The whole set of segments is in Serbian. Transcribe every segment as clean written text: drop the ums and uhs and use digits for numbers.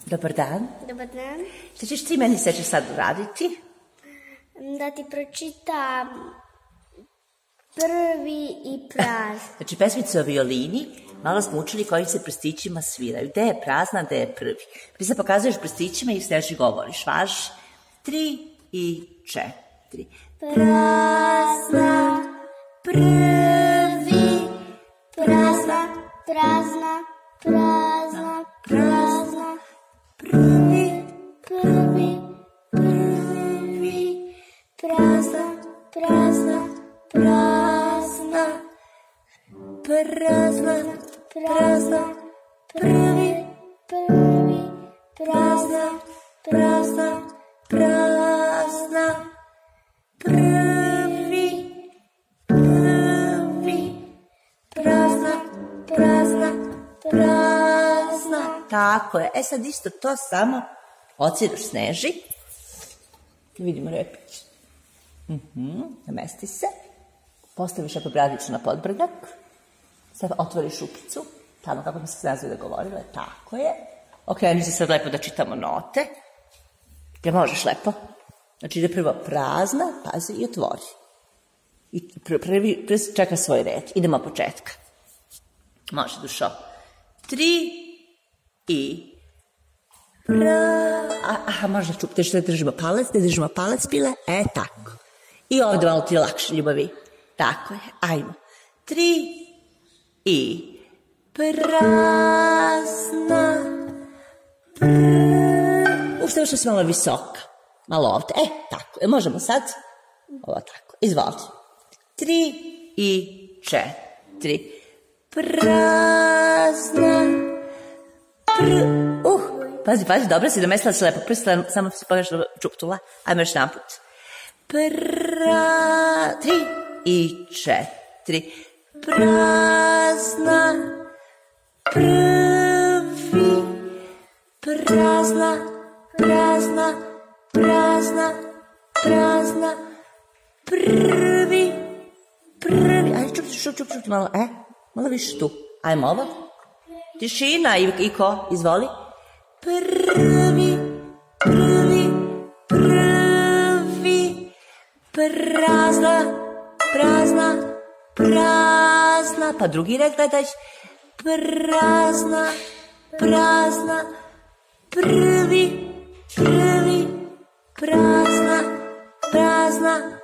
Dobar dan. Dobar dan. Šta ćeš ti meni sad uraditi? Da ti pročitam Prvi i prazan. Znači, pesmicu o violini, malo smo učili kojim se prstićima sviraju. Gde je prazna, gde je prvi. Ti se pokazuješ prstićima i Sneži govoriš. Važi 3 i 4. Prazna, prvi, prazna, prazna, prazna, prazna, prvi, prvi, prvi, prazna, prazna, prazna, prazna, prazna, prvi, prvi, prazna, prazna, prazna, prvi, prvi, prazna, prazna, prazna. Tako je. Sad isto to samo ociraš Sneži. Da vidimo repić. Namesti se. Postaviš ako bradiću na podbrdak. Sad otvoriš šupicu. Tamo kako mi se nazve da govorile. Tako je. Okreni se sad lepo da čitamo note. Gdje možeš lepo. Znači ide prvo prazna, pazi i otvori. I prvi čeka svoj red. Idemo od početka. Može, dušo. 3 i aha, možda čupte što držimo palec, pile. Tako. I ovdje malo ti je lakše, ljubavi. Tako je, ajmo. 3 i prazna. Ušte još si malo visoka. Malo ovdje. Tako. Možemo sad? Ovo tako. Izvoli. 3 i 4. Prazna. Pazi, dobro si domestila se lepo prstila, samo si pogrešno čuptula. Ajmo još jedan put. 3 i 4. Prazna. Prvi. Prazna. Prazna. Prazna. Prazna. Prvi. Ajde, čup malo. Malo više tu. Ajmo ovo. Tišina, Iko, izvoli. Prvi. Prazna. Pa drugi red gledaj. Prazna. Prvi. Prazna.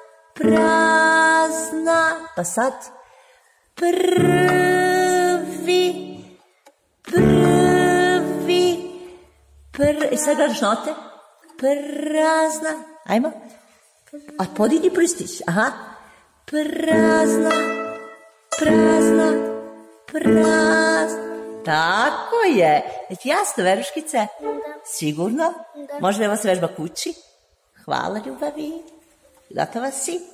Pa sad. I sad gledaš note. Prazna. Ajmo. A podigni prstić. Aha. Prazna. Tako je. Je ti jasno, Veruškice? Da. Sigurno? Da. Možda je ovo se vežba kući? Hvala, ljubavi. Gotova si?